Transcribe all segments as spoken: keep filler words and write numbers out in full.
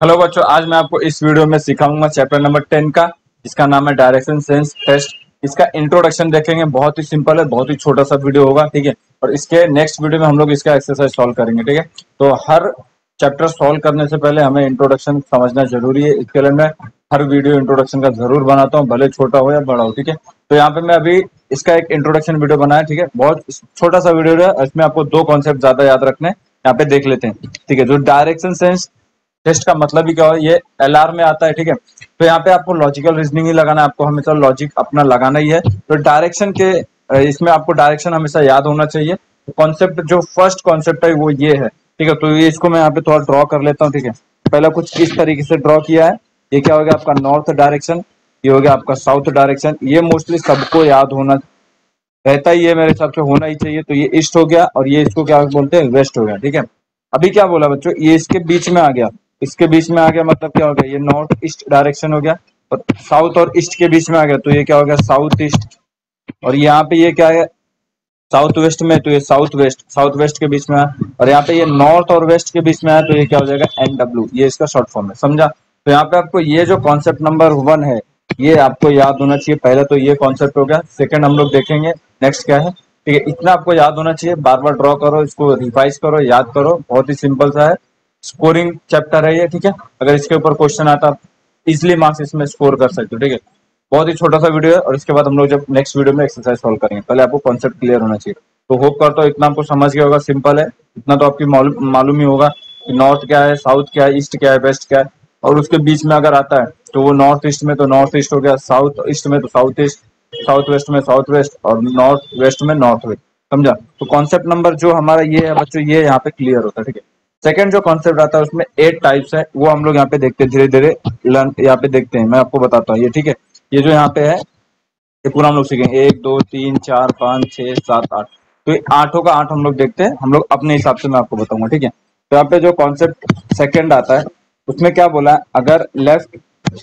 Hello बच्चों, आज मैं आपको इस वीडियो में सिखाऊंगा चैप्टर नंबर टेन का, जिसका नाम है डायरेक्शन सेंस टेस्ट। इसका इंट्रोडक्शन देखेंगे, बहुत ही सिंपल है, बहुत ही छोटा सा वीडियो होगा, ठीक है। और इसके नेक्स्ट वीडियो में हम लोग इसका एक्सरसाइज सॉल्व करेंगे, ठीक है। तो हर चैप्टर सॉल्व करने से पहले हमें इंट्रोडक्शन समझना जरूरी है। इसके लिए मैं हर वीडियो इंट्रोडक्शन का जरूर बनाता हूँ, भले छोटा हो या बड़ा हो, ठीक है। तो यहाँ पे मैं अभी इसका एक इंट्रोडक्शन वीडियो बनाया, ठीक है। बहुत छोटा सा वीडियो है, इसमें आपको दो कॉन्सेप्ट ज्यादा याद रखने हैं। यहाँ पे देख लेते हैं, ठीक है। जो डायरेक्शन सेंस टेस्ट का मतलब ही क्या है, ये एलआर में आता है, ठीक है। तो यहाँ पे आपको लॉजिकल रीजनिंग ही लगाना है, आपको हमेशा लॉजिक अपना लगाना ही है। तो डायरेक्शन के इसमें आपको डायरेक्शन हमेशा याद होना चाहिए। कॉन्सेप्ट जो फर्स्ट कॉन्सेप्ट है वो ये है, ठीक है। तो ये इसको मैं यहाँ पे थोड़ा ड्रॉ कर लेता हूँ, ठीक है। पहला कुछ इस तरीके से ड्रॉ किया है। ये क्या हो गया आपका नॉर्थ डायरेक्शन, ये हो गया आपका साउथ डायरेक्शन। ये मोस्टली सबको याद होना रहता ही है, मेरे हिसाब से होना ही चाहिए। तो ये ईस्ट हो गया और ये इसको क्या बोलते हैं, वेस्ट हो गया, ठीक है। अभी क्या बोला बच्चों, ये इसके बीच में आ गया, इसके बीच में आ गया मतलब क्या हो गया, ये नॉर्थ ईस्ट डायरेक्शन हो गया। और साउथ और ईस्ट के बीच में आ गया तो ये क्या हो गया, साउथ ईस्ट। और यहाँ पे ये क्या है, साउथ वेस्ट में, तो ये साउथ वेस्ट, साउथ वेस्ट के बीच में है। और यहाँ पे ये नॉर्थ और वेस्ट के बीच में है, तो ये क्या हो जाएगा, एन डब्ल्यू। ये इसका शॉर्ट फॉर्म है, समझा। तो यहाँ पे आपको ये जो कॉन्सेप्ट नंबर वन है, ये आपको याद होना चाहिए। पहले तो ये कॉन्सेप्ट हो गया, सेकंड हम लोग देखेंगे नेक्स्ट क्या है, ठीक है। इतना आपको याद होना चाहिए, बार बार ड्रॉ करो, इसको रिवाइज करो, याद करो, बहुत ही सिंपल सा है। स्कोरिंग चैप्टर है ये, ठीक है। अगर इसके ऊपर क्वेश्चन आता है, इजिली मार्क्स इसमें स्कोर कर सकते हो, ठीक है। बहुत ही छोटा सा वीडियो है, और इसके बाद हम लोग जब नेक्स्ट वीडियो में एक्सरसाइज सॉल्व करेंगे, पहले आपको कॉन्सेप्ट क्लियर होना चाहिए। तो होप करता हूँ इतना आपको समझ गया होगा, सिंपल है। इतना तो आपकी मालूम मालूम ही होगा कि नॉर्थ क्या है, साउथ क्या है, ईस्ट क्या है, वेस्ट क्या है। और उसके बीच में अगर आता है तो वो नॉर्थ ईस्ट में तो नॉर्थ ईस्ट हो गया, साउथ ईस्ट में तो साउथ ईस्ट, साउथ वेस्ट में साउथ वेस्ट, और नॉर्थ वेस्ट में नॉर्थ वेस्ट, समझा। तो कॉन्सेप्ट नंबर जो हमारा ये है बच्चों, ये यहाँ पे क्लियर होता है, ठीक है। सेकंड जो कॉन्सेप्ट आता है उसमें एट टाइप्स है, वो हम लोग यहाँ पे देखते हैं, धीरे धीरे लर्न यहाँ पे देखते हैं, मैं आपको बताता हूँ ये, ठीक है। ये जो यहाँ पे है, ये पूरा हम लोग सीखेंगे, एक दो तीन चार पाँच छह सात आठ। तो ये आठों का आठ हम लोग देखते हैं, हम लोग अपने हिसाब से मैं आपको बताऊंगा, ठीक है। तो यहाँ पे जो कॉन्सेप्ट सेकंड आता है उसमें क्या बोला है, अगर लेफ्ट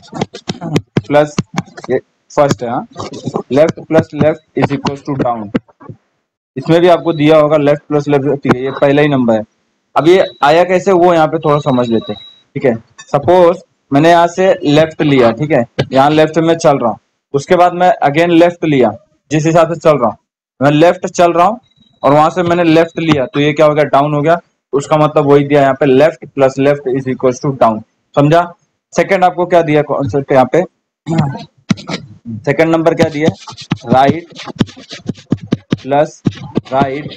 प्लस, ये फर्स्ट है, हाँ, left plus left is equal to down. इसमें भी आपको दिया होगा लेफ्ट प्लस लेफ्ट, ठीक है, ये पहला ही नंबर है। अब ये आया कैसे वो यहाँ पे थोड़ा समझ लेते हैं, ठीक है। सपोज मैंने यहाँ से लेफ्ट लिया, ठीक है, यहाँ लेफ्ट में चल रहा हूँ, उसके बाद मैं अगेन लेफ्ट लिया, जिस हिसाब से चल रहा हूँ मैं लेफ्ट चल रहा हूँ, और वहां से मैंने लेफ्ट लिया तो ये क्या हो गया, डाउन हो गया। उसका मतलब वही दिया यहाँ पे, left plus left is equal to down, समझा। सेकंड आपको क्या दिया कॉन्सेप्ट यहाँ पे, सेकंड नंबर क्या दिया, right plus right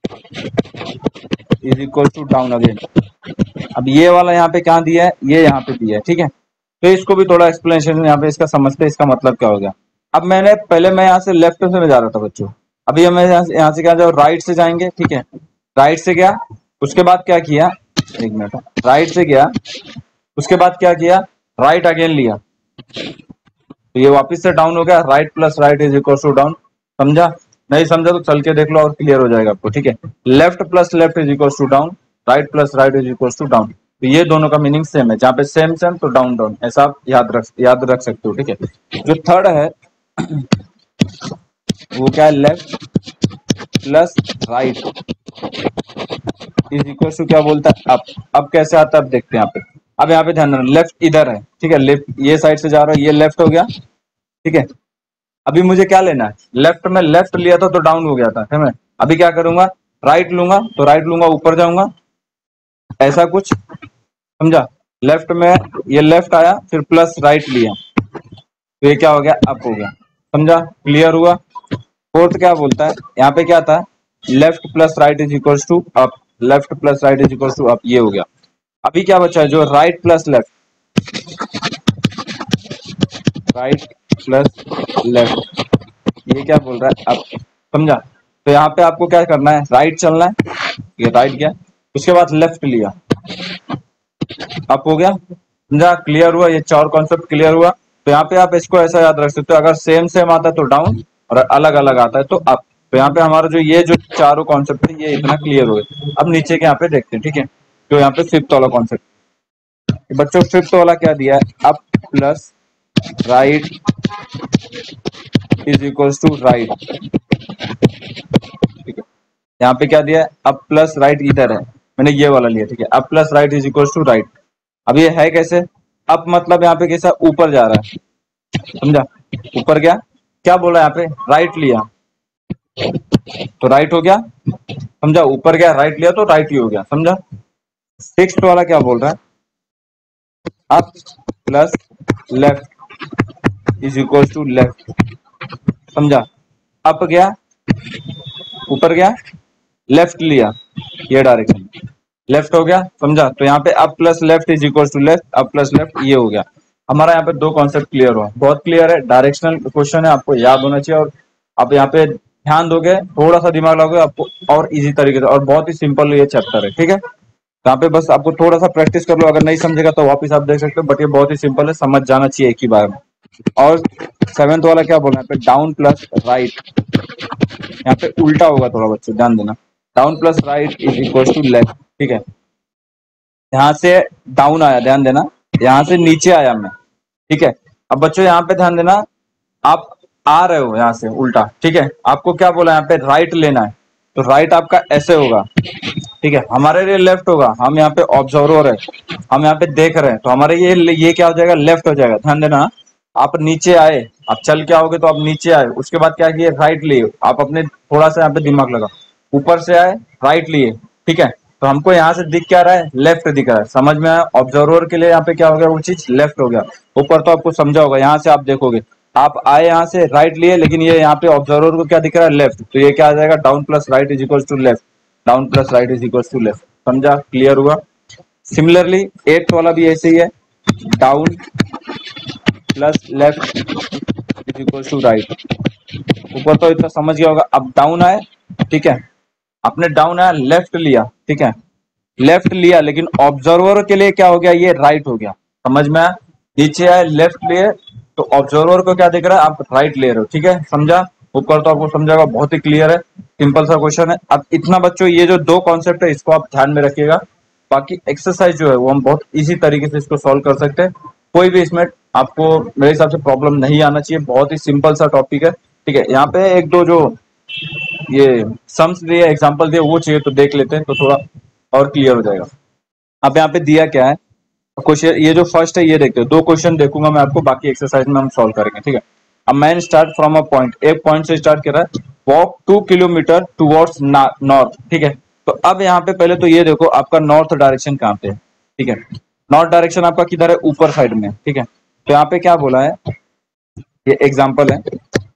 is equal to down again. अब ये वाला यहाँ पे क्या दिया है, ये यहाँ पे दिया है, ठीक है। तो इसको भी थोड़ा एक्सप्लेनेशन यहाँ पे इसका समझते हैं, इसका मतलब क्या हो गया। अब मैंने पहले मैं यहाँ से लेफ्ट से मैं जा रहा था बच्चों, अभी हम यहाँ से यहाँ से क्या जाओ, राइट से जाएंगे, ठीक है। राइट से गया, उसके बाद क्या किया, एक मिनट, राइट से गया, उसके बाद क्या किया, राइट अगेन लिया, तो ये वापस से डाउन हो गया। Right plus right is equal to down, समझा। नहीं समझा तो चल के देख लो और क्लियर हो जाएगा आपको, ठीक है। Left plus left is equal to down, right plus right is equal to down. तो ये दोनों का मीनिंग सेम है, जहाँ पे सेम सेम तो डाउन डाउन, ऐसा आप याद रख याद रख सकते हो, ठीक है। जो थर्ड है वो क्या है, left plus right is equal to क्या बोलता है, अप। अब कैसे आता है अब देखते हैं यहाँ पे। अब यहाँ पे ध्यान रखना, लेफ्ट इधर है, ठीक है, लेफ्ट ये साइड से जा रहा है, ये लेफ्ट हो गया, ठीक है। अभी मुझे क्या लेना है, लेफ्ट में लेफ्ट लिया था तो डाउन हो गया था, है मैं। अभी क्या करूंगा, राइट लूंगा, तो राइट लूंगा ऊपर जाऊंगा, ऐसा कुछ, समझा। लेफ्ट में ये लेफ्ट आया, फिर प्लस राइट लिया, तो ये क्या हो गया, अप हो गया, समझा, क्लियर हुआ। फोर्थ क्या बोलता है, यहाँ पे क्या था, left plus right is equal to up, left plus right is equal to up, ये हो गया। अभी क्या बचा है, जो right plus left, right plus left, ये क्या बोल रहा है, अप, समझा। तो यहाँ पे आपको क्या करना है, राइट चलना है, ये राइट गया, उसके बाद लेफ्ट लिया, अप हो गया, समझा, क्लियर हुआ। ये चार कॉन्सेप्ट क्लियर हुआ। तो यहाँ पे आप इसको ऐसा याद रख सकते हो, अगर सेम सेम आता है तो डाउन, और अलग अलग आता है तो अप। तो यहाँ पे हमारा जो ये जो चारों कॉन्सेप्ट है ये इतना क्लियर हो गया। अब नीचे के यहाँ पे देखते हैं, ठीक है। तो यहाँ पे फिफ्थ वाला कॉन्सेप्ट बच्चों, फिफ्थ वाला क्या दिया है, up plus right is equal to right, ठीक है। यहाँ पे क्या दिया है, अप प्लस राइट इधर है, मैंने ये वाला लिया, ठीक है। Up plus right is equal to right. अब ये है कैसे, अप मतलब यहाँ पे कैसा ऊपर जा रहा है, समझा, ऊपर गया, क्या बोला यहाँ पे राइट लिया तो राइट हो गया, समझा, ऊपर गया राइट लिया तो राइट ही हो गया, समझा। सिक्स वाला क्या बोल रहा है, up plus left is equal to left, समझा, अप गया ऊपर गया लेफ्ट लिया, ये डायरेक्शन लेफ्ट हो गया, समझा। तो यहाँ पे up plus left is equal to left, up plus left ये हो गया हमारा। यहाँ पे दो कॉन्सेप्ट क्लियर हुआ, बहुत क्लियर है, डायरेक्शनल क्वेश्चन है, आपको याद होना चाहिए, और आप यहाँ पे ध्यान दोगे, थोड़ा सा दिमाग लगाओगे, आपको और इजी तरीके से, और बहुत ही सिंपल ये चैप्टर है, ठीक है। यहाँ पे बस आपको थोड़ा सा प्रैक्टिस कर लो, अगर नहीं समझेगा तो वापस आप देख सकते हो, बट ये बहुत ही सिंपल है, समझ जाना चाहिए एक ही बार में। और सेवेंथ वाला क्या बोलना है, यहाँ पे डाउन प्लस राइट, यहाँ पे उल्टा होगा थोड़ा, बच्चे ध्यान देना, down plus right is equal to left, ठीक है। यहाँ से डाउन आया, ध्यान देना, यहाँ से नीचे आया मैं, ठीक है। अब बच्चों यहाँ पे ध्यान देना, आप आ रहे हो यहाँ से उल्टा, ठीक है, आपको क्या बोला यहाँ पे राइट लेना है, तो राइट आपका ऐसे होगा, ठीक है, हमारे लिए लेफ्ट होगा, हम यहाँ पे ऑब्जर्वर है, हम यहाँ पे देख रहे हैं, तो हमारे ये ये क्या हो जाएगा, लेफ्ट हो जाएगा। ध्यान देना, आप नीचे आए, आप चल के आओगे तो आप नीचे आए, उसके बाद क्या किए राइट लिए, आप अपने थोड़ा सा यहाँ पे दिमाग लगा, ऊपर से आए राइट लिए, ठीक है, तो हमको यहाँ से दिख क्या रहा है, लेफ्ट दिख रहा है, समझ में आया। ऑब्जर्वर के लिए यहाँ पे क्या हो गया, वो चीज लेफ्ट हो गया, ऊपर तो आपको समझा होगा, यहाँ से आप देखोगे, आप आए यहाँ से राइट लिए, लेकिन ये यहाँ पे ऑब्जर्वर को क्या दिख रहा है, लेफ्ट, तो ये क्या आ जाएगा, down plus right is equal to left, down plus right is equal to left, समझा, क्लियर हुआ। सिमिलरली एट्थ वाला भी ऐसे ही है, down plus left is equal to right, ऊपर तो इतना समझ गया होगा। अब डाउन आए, ठीक है, आपने डाउन आया लेफ्ट लिया, ठीक है, लेफ्ट लिया, लेकिन ऑब्जर्वर के लिए क्या हो गया, ये राइट हो गया, समझ में आया। नीचे आए लेफ्ट लिए, तो ऑब्जर्वर को क्या दिख रहा है, आप राइट ले रहे हो, ठीक है, समझा। ऊपर तो आपको समझाएगा, बहुत ही क्लियर है, सिंपल सा क्वेश्चन है। अब इतना बच्चों, ये जो दो कॉन्सेप्ट है इसको आप ध्यान में रखिएगा, बाकी एक्सरसाइज जो है वो हम बहुत इजी तरीके से इसको सॉल्व कर सकते हैं, कोई भी इसमें आपको मेरे हिसाब से प्रॉब्लम नहीं आना चाहिए, बहुत ही सिंपल सा टॉपिक है, ठीक है। यहाँ पे एक दो जो ये सम्स दिए, एग्जांपल दिए, वो चाहिए तो देख लेते हैं, तो थोड़ा और क्लियर हो जाएगा। अब यहाँ पे दिया क्या है क्वेश्चन, ये जो फर्स्ट है ये देखते हो, दो क्वेश्चन देखूंगा मैं आपको, बाकी एक्सरसाइज में हम सॉल्व करेंगे, ठीक है। अब man start from a point, एक पॉइंट से स्टार्ट कर रहा है, walk two kilometer towards north, ठीक है। तो अब यहाँ पे पहले तो ये देखो आपका नॉर्थ डायरेक्शन कहाँ पे है, ठीक है, नॉर्थ डायरेक्शन आपका किधर है, ऊपर साइड में, ठीक है। तो यहाँ पे क्या बोला है, ये एग्जाम्पल है,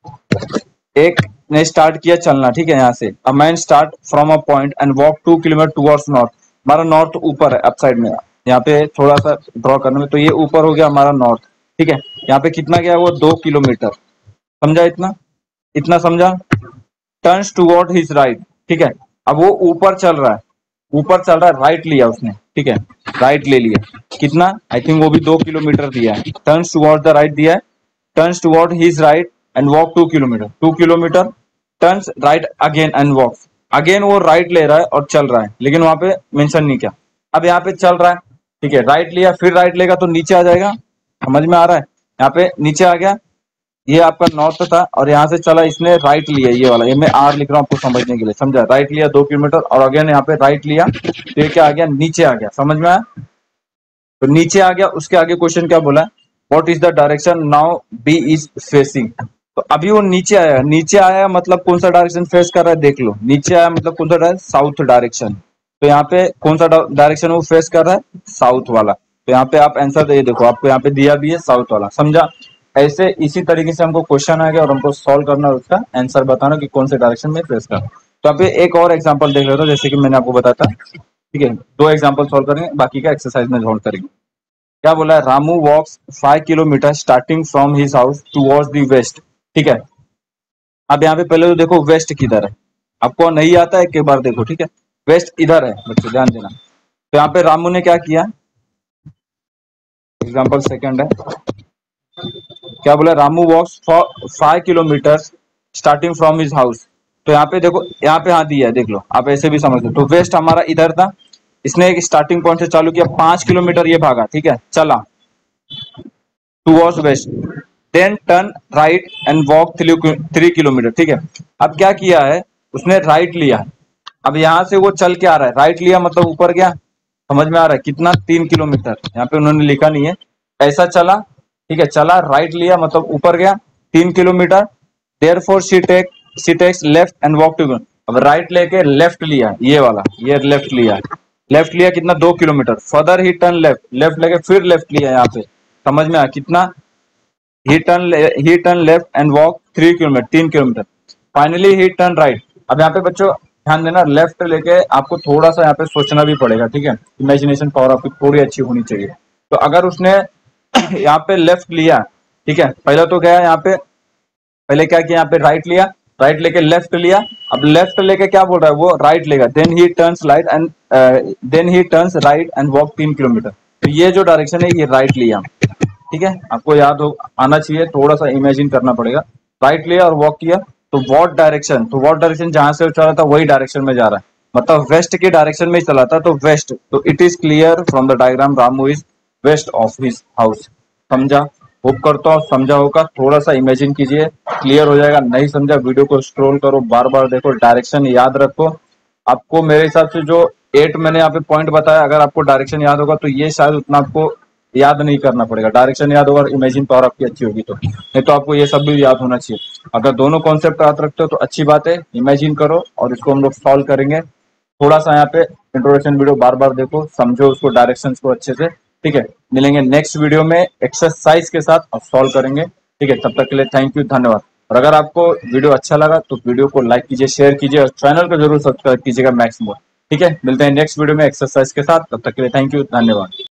एक ने स्टार्ट किया चलना, ठीक है, यहाँ से, a man start from a point and walk two kilometer towards north, हमारा नॉर्थ ऊपर है, अप साइड में, यहाँ पे थोड़ा सा ड्रॉ करने में, तो ये ऊपर हो गया हमारा नॉर्थ, ठीक है। यहाँ पे कितना गया, वो दो किलोमीटर, समझा, इतना इतना समझा। टर्न्स टुवर्ड हिज राइट, ठीक है, अब वो ऊपर चल रहा है, ऊपर चल रहा है, राइट लिया उसने, ठीक है, राइट ले लिया, कितना, आई थिंक वो भी दो किलोमीटर दिया है, टर्न्स टुवर्ड द राइट दिया है, turns toward his right and walk two kilometer, two kilometer, turns right again and walk, again वो राइट ले रहा है और चल रहा है, लेकिन वहां पे मेंशन नहीं किया। अब यहाँ पे चल रहा है, ठीक है, राइट लिया, फिर राइट लेगा तो नीचे आ जाएगा, समझ में आ रहा है, यहाँ पे नीचे आ गया, ये आपका नॉर्थ था, और यहाँ से चला इसने राइट लिया, ये वाला, ये मैं आर लिख रहा हूँ आपको समझने के लिए, समझा, राइट लिया दो किलोमीटर, और अगेन यहाँ पे राइट लिया, तो ये क्या आ गया, नीचे आ गया, समझ में आया, तो नीचे आ गया। उसके आगे क्वेश्चन क्या बोला, what is the direction now B is facing, तो अभी वो नीचे आया, नीचे आया मतलब कौन सा डायरेक्शन फेस कर रहा है, देख लो, नीचे आया मतलब कौन सा डायरेक्शन, साउथ डायरेक्शन, तो यहाँ पे कौन सा डायरेक्शन वो फेस कर रहा है, साउथ वाला, तो यहाँ पे आप आंसर दे, देखो आपको यहाँ पे दिया भी है साउथ वाला, समझा। ऐसे इसी तरीके से हमको क्वेश्चन आ गया और हमको सॉल्व करना है, उसका आंसर बताना कि कौन से डायरेक्शन में फेस कर रहा है। तो यहाँ पे एक और एग्जांपल देख लेते हो, जैसे कि मैंने आपको बताया था, ठीक है, दो एग्जांपल सॉल्व करेंगे, बाकी का एक्सरसाइज में सॉल्व करेंगे। क्या बोला है, Ramu walks five kilometer starting from his house towards the west, ठीक है। अब यहाँ पे पहले तो देखो वेस्ट किधर है, आपको नहीं आता है, एक बार देखो, ठीक है, वेस्ट इधर है बच्चों, ध्यान देना। तो यहाँ पे रामू ने क्या किया, एग्जांपल सेकंड है, क्या बोला, Ramu walks for five kilometer starting from his house, तो यहाँ पे देखो, यहाँ पे हाँ दिया है, देख लो, आप ऐसे भी समझ लो, तो वेस्ट हमारा इधर था, इसने एक स्टार्टिंग पॉइंट से चालू किया, पांच किलोमीटर ये भागा, ठीक है, चला towards west, then turn right and walk three kilometer, ठीक है। अब क्या किया है, उसने राइट लिया, अब यहां से वो चल के आ रहा है, राइट लिया मतलब ऊपर गया, समझ में आ रहा है कितना, तीन किलोमीटर, यहाँ पे उन्होंने लिखा नहीं है, ऐसा चला, ठीक है, चला, राइट लिया मतलब ऊपर गया तीन kilometer, there for she take she takes left and walk two, अब राइट लेके लेफ्ट लिया, ये वाला, ये लेफ्ट लिया, लेफ्ट लिया कितना, दो kilometer, further he turn left, left लेके फिर लेफ्ट लिया, यहाँ पे समझ में आया कितना, he turn he turn left and walk three kilometer, तीन kilometer, finally he turn right. अब यहाँ पे बच्चों ध्यान देना, लेफ्ट लेके आपको थोड़ा सा यहाँ पे सोचना भी पड़ेगा, ठीक है, इमेजिनेशन पावर आपकी थोड़ी अच्छी होनी चाहिए। तो अगर उसने यहाँ पे लेफ्ट लिया, ठीक है, पहले तो गया यहाँ पे, पहले क्या किया, यहाँ पे राइट लिया, राइट लेके लेफ्ट लिया, अब लेफ्ट लेके क्या बोल रहा है वो, राइट लेगा, then he turns right and then he turns right and walk तीन किलोमीटर, तो ये जो डायरेक्शन है ये राइट लिया, ठीक है, आपको याद हो आना चाहिए, थोड़ा सा इमेजिन करना पड़ेगा, राइट लिया और वॉक किया, तो वॉट डायरेक्शन, तो वॉट डायरेक्शन जहां से चला था वही डायरेक्शन में जा रहा है, मतलब वेस्ट की डायरेक्शन में ही चला था, तो वेस्ट, तो it is clear from the diagram Ramu is west of his house. समझा, होप करता हूँ समझा होगा, थोड़ा सा इमेजिन कीजिए, क्लियर हो जाएगा, नहीं समझा वीडियो को स्क्रॉल करो, बार बार देखो, डायरेक्शन याद रखो। आपको मेरे हिसाब से जो एट मैंने यहाँ पे पॉइंट बताया, अगर आपको डायरेक्शन याद होगा तो ये शायद उतना आपको याद नहीं करना पड़ेगा, डायरेक्शन याद होगा, इमेजिन पावर आपकी अच्छी होगी तो, नहीं तो आपको ये सब भी याद होना चाहिए। अगर दोनों कॉन्सेप्ट याद रखते हो तो अच्छी बात है, इमेजिन करो और इसको हम लोग सॉल्व करेंगे। थोड़ा सा यहाँ पे इंट्रोडक्शन वीडियो बार बार देखो, समझो उसको, डायरेक्शंस को अच्छे से, ठीक है। मिलेंगे नेक्स्ट वीडियो में एक्सरसाइज के साथ और सॉल्व करेंगे, ठीक है। तब तक के लिए थैंक यू, धन्यवाद। और अगर आपको वीडियो अच्छा लगा तो वीडियो को लाइक कीजिए, शेयर कीजिए और चैनल को जरूर सब्सक्राइब कीजिएगा मैक्स मोर, ठीक है। मिलते हैं नेक्स्ट वीडियो में एक्सरसाइज के साथ, तब तक के लिए थैंक यू, धन्यवाद।